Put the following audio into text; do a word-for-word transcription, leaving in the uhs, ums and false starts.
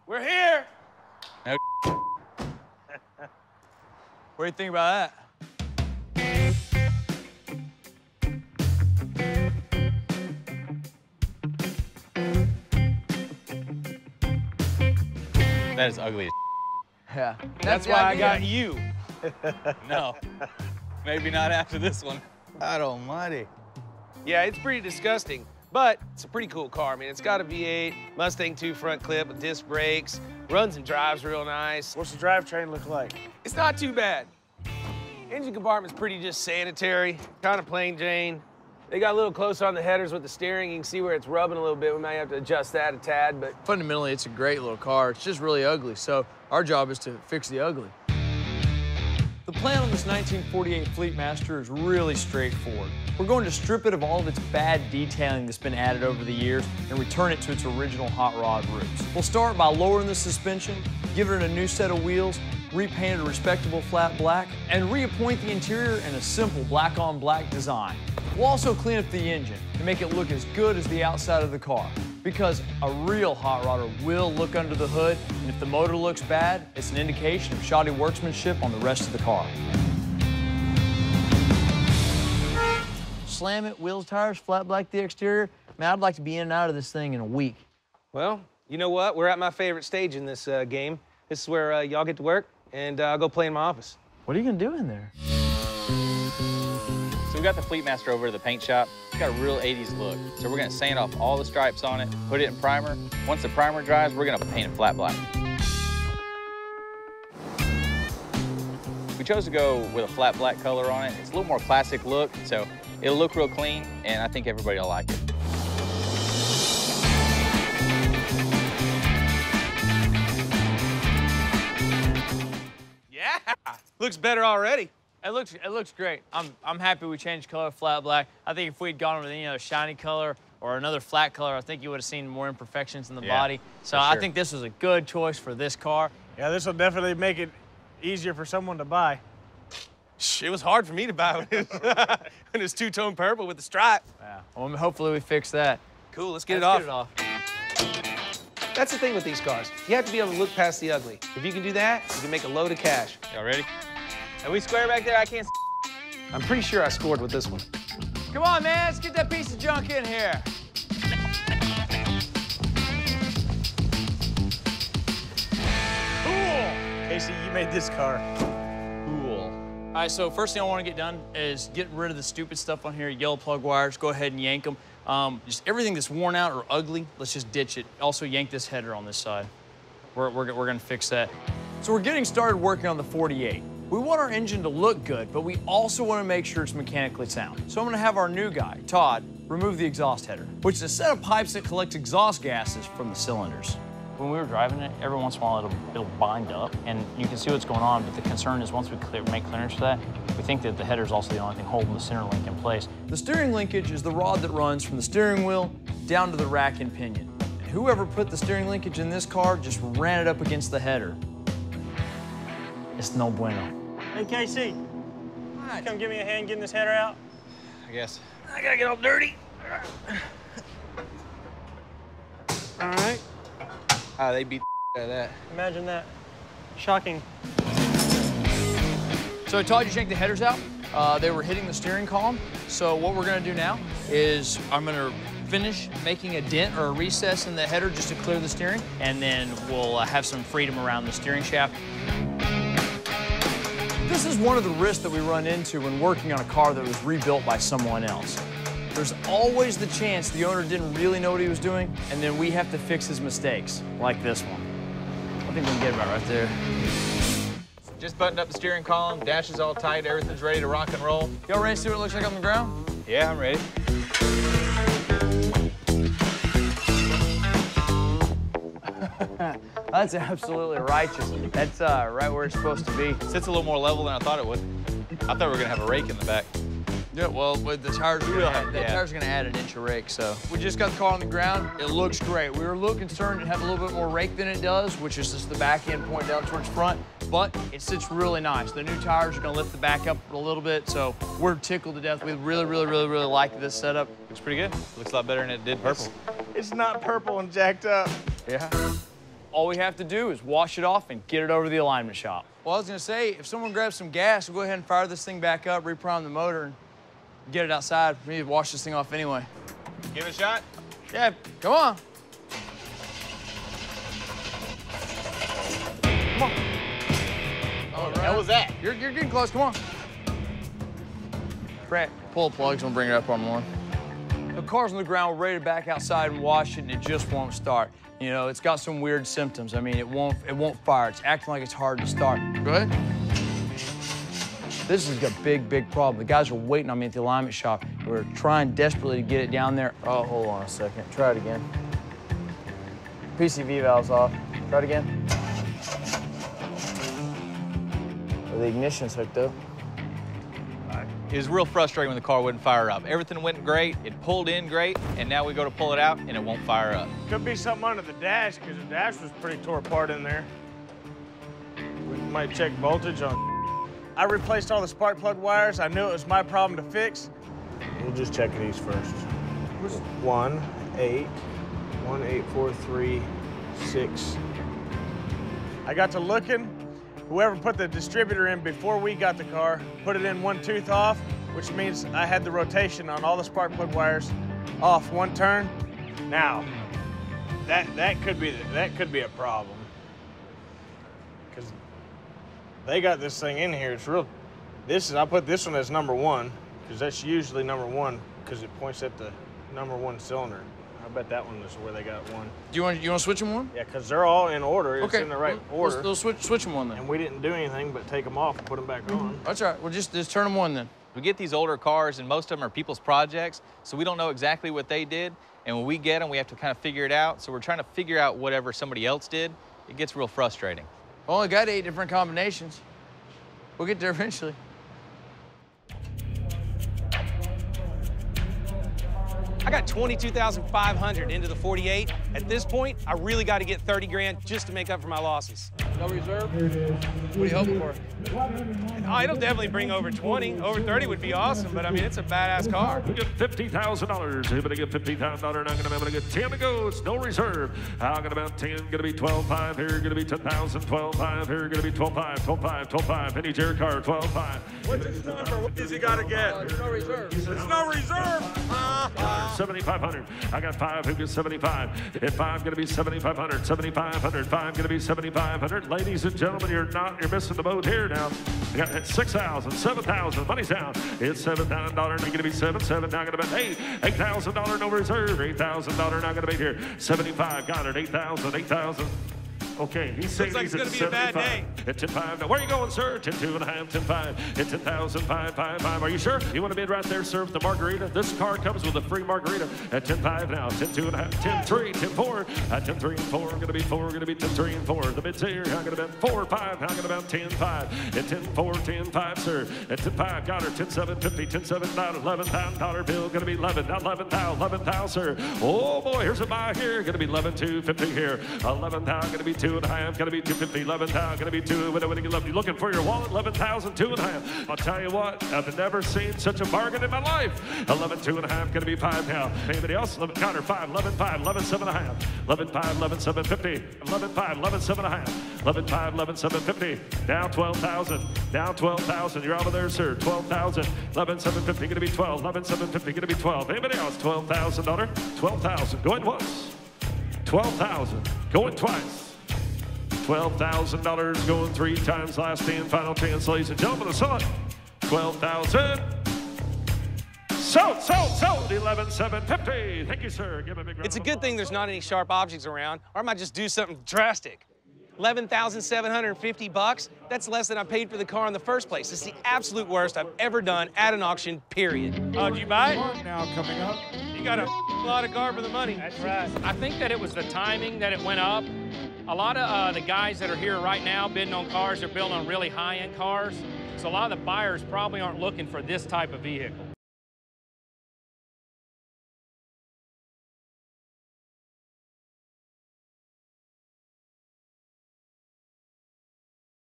We're here. No. What do you think about that? That is ugly as Yeah. That's why I got you. No. Maybe not after this one. God almighty. Yeah, it's pretty disgusting, but it's a pretty cool car. I mean, it's got a V eight, Mustang two front clip with disc brakes, runs and drives real nice. What's the drivetrain look like? It's not too bad. Engine compartment's pretty just sanitary, kind of plain Jane. They got a little closer on the headers with the steering. You can see where it's rubbing a little bit. We might have to adjust that a tad, but fundamentally, it's a great little car. It's just really ugly, so our job is to fix the ugly. The plan on this nineteen forty-eight Fleetmaster is really straightforward. We're going to strip it of all of its bad detailing that's been added over the years and return it to its original hot rod roots. We'll start by lowering the suspension, give it a new set of wheels, repaint it a respectable flat black, and reappoint the interior in a simple black-on-black design. We'll also clean up the engine to make it look as good as the outside of the car, because a real hot rodder will look under the hood, and if the motor looks bad, it's an indication of shoddy workmanship on the rest of the car. Slam it, wheels, tires, flat black the exterior. Man, I'd like to be in and out of this thing in a week. well, you know what? We're at my favorite stage in this uh, game. This is where uh, y'all get to work, and uh, I'll go play in my office. What are you gonna do in there? So we got the Fleetmaster over to the paint shop. It's got a real eighties look. So we're gonna sand off all the stripes on it, put it in primer. Once the primer dries, we're gonna paint it flat black. We chose to go with a flat black color on it. It's a little more classic look, so it'll look real clean, and I think everybody will like it. Yeah, looks better already. It looks, it looks great. I'm, I'm happy we changed color flat black. I think if we'd gone with any other shiny color or another flat color, I think you would have seen more imperfections in the Yeah, body. So for I sure. think this was a good choice for this car. Yeah, this will definitely make it easier for someone to buy. It was hard for me to buy when it was, when it was two-tone purple with the stripe. Yeah. Well, hopefully we fix that. Cool, let's get, Let's it, off. get it off. That's the thing with these cars. You have to be able to look past the ugly. If you can do that, you can make a load of cash. Y'all ready? Are we square back there? I can't. I'm pretty sure I scored with this one. Come on, man, let's get that piece of junk in here. Cool. Casey, you made this car. Cool. All right, so first thing I want to get done is get rid of the stupid stuff on here, yellow plug wires. Go ahead and yank them. Um, just everything that's worn out or ugly, let's just ditch it. Also yank this header on this side. We're, we're, we're gonna fix that. So we're getting started working on the forty-eight. We want our engine to look good, but we also want to make sure it's mechanically sound. So I'm gonna have our new guy, Todd, remove the exhaust header, which is a set of pipes that collect exhaust gases from the cylinders. When we were driving it, every once in a while it'll, it'll bind up, and you can see what's going on, but the concern is once we clear, make clearance for that, we think that the header's also the only thing holding the center link in place. The steering linkage is the rod that runs from the steering wheel down to the rack and pinion. And whoever put the steering linkage in this car just ran it up against the header. It's no bueno. Hey, Casey. What? Come give me a hand getting this header out. I guess. I gotta get all dirty. All right. Ah, they beat the out of that. Imagine that. Shocking. So I told you to take the headers out. Uh, they were hitting the steering column. So what we're gonna do now is I'm gonna finish making a dent or a recess in the header just to clear the steering, and then we'll uh, have some freedom around the steering shaft. This is one of the risks that we run into when working on a car that was rebuilt by someone else. There's always the chance the owner didn't really know what he was doing, and then we have to fix his mistakes, like this one. I think we can get about right there. Just buttoned up the steering column, dash is all tight, everything's ready to rock and roll. Y'all ready to see what it looks like on the ground? Yeah, I'm ready. That's absolutely righteous. That's uh, right where it's supposed to be. Sits a little more level than I thought it would. I thought we were gonna have a rake in the back. Yeah, well, with the tires, We we're will gonna have- add, that yeah. tire's gonna add an inch of rake, so. We just got the car on the ground. It looks great. We were a little concerned it had a little bit more rake than it does, which is just the back end point down towards front, but it sits really nice. The new tires are gonna lift the back up a little bit, so we're tickled to death. We really, really, really, really like this setup. Looks pretty good. Looks a lot better than it did purple. It's not purple and jacked up. Yeah. All we have to do is wash it off and get it over to the alignment shop. Well, I was gonna say, if someone grabs some gas, we'll go ahead and fire this thing back up, reprime the motor, and get it outside. We need to wash this thing off anyway. Give it a shot. Yeah, come on. Come on. All right. How was that? You're, you're getting close, come on. Brett, pull the plugs and bring it up on one. The car's on the ground, we're ready to back outside and wash it, and it just won't start. You know, it's got some weird symptoms. I mean, it won't, it won't fire. It's acting like it's hard to start. Go ahead. This is a big, big problem. The guys are waiting on me at the alignment shop. We're trying desperately to get it down there. Oh, hold on a second. Try it again. P C V valve's off. Try it again. The ignition's hooked up. It was real frustrating when the car wouldn't fire up. Everything went great, it pulled in great, and now we go to pull it out and it won't fire up. Could be something under the dash, because the dash was pretty tore apart in there. We might check voltage on. I replaced all the spark plug wires. I knew it was my problem to fix. We'll just check these first. One, eight, one, eight, four, three, six. I got to looking. Whoever put the distributor in before we got the car, put it in one tooth off, which means I had the rotation on all the spark plug wires off one turn. Now, that that could be that could be a problem, because they got this thing in here. It's real. This is I put this one as number one because that's usually number one because it points at the number one cylinder. I bet that one is where they got one. Do you want you want to switch them one? Yeah, because they're all in order. It's Okay. in the right We'll- order. We'll, we'll switch switch them one then. And we didn't do anything but take them off and put them back on. That's all right. We'll just just turn them one then. We get these older cars, and most of them are people's projects, so we don't know exactly what they did. And when we get them, we have to kind of figure it out. So we're trying to figure out whatever somebody else did. It gets real frustrating. Only got eight different combinations. We'll get there eventually. I got twenty-two thousand five hundred into the forty-eight. At this point, I really got to get thirty grand just to make up for my losses. No reserve? What are you hoping for? Oh, it'll definitely bring over twenty. Over thirty would be awesome, but I mean, it's a badass car. We get fifty thousand dollars. Who's going to get fifty thousand dollars? I'm going to be able to get ten to go. It's no reserve. I'm going to about ten. Going to be twelve five. Here, going to be ten thousand. twelve five. Here, going to be twelve five. twelve five. twelve five. Any Jerry car, twelve five. What's his number? What does he got to get? Uh, there's no reserve. There's no reserve. seventy-five hundred. I got five. Who gets seventy-five? At five, going to be seventy-five hundred. seventy-five hundred. Five, going to be seventy-five hundred. Ladies and gentlemen, you're not, you're missing the boat here now. I got six thousand, seven thousand. Money's down. It's seven thousand dollars. Going to be seven, seven. Now going to be eight. eight thousand dollars no reserve. eight thousand dollars now going to be here. seventy-five. Got it. eight thousand. eight thousand. Okay, he's saying like he's it's at gonna be a bad seventy-five. At ten five. Now, where are you going, sir? ten two and a half, ten five. At ten thousand, five five five. Are you sure? You want to bid right there, sir, with the margarita? This car comes with a free margarita at ten five now. ten two and a half, ten three, ten four. At ten three and four, going to be four, going to be ten three and four. The bid's here. How going to be four five? How going to be ten five? At ten four, ten five, sir. At ten five, got her. ten seven fifty, ten seven, eleven thousand dollar bill. Going to be eleven, now eleven thousand, eleven thousand, sir. Oh boy, here's a buy here. Going to be eleven two fifty here. eleven thousand, going to be two and a half. Going to be two fifty, eleven thousand, going to be two. When you love you looking for your wallet, eleven thousand, two and a half. I'll tell you what, I've never seen such a bargain in my life. eleven, two and a half, going to be five now. Anybody else? eleven counter, five, eleven, five, eleven, seven and a half. eleven, five, eleven, seven fifty. eleven, five, eleven, seven and a half. eleven, five, eleven, seven fifty. Down twelve thousand. Down twelve thousand. You're over there, sir. twelve thousand. eleven, seven fifty, going to be twelve. eleven, seven fifty, going to be twelve. Anybody else? twelve thousand dollars. twelve thousand. Going once. twelve thousand. Going twice. twelve thousand dollars going three times, last and final chance, ladies and gentlemen, to sell it. twelve thousand. Sold, sold, sold, eleven seven fifty. Thank you, sir. Give a big round It's a of good applause. thing there's not any sharp objects around, or I might just do something drastic. eleven thousand seven hundred fifty bucks, that's less than I paid for the car in the first place. It's the absolute worst I've ever done at an auction, period. Oh, did you buy it? Now coming up. You got a lot of car for the money. That's right. I think that it was the timing that it went up. A lot of uh, the guys that are here right now bidding on cars, they're building on really high-end cars. So a lot of the buyers probably aren't looking for this type of vehicle.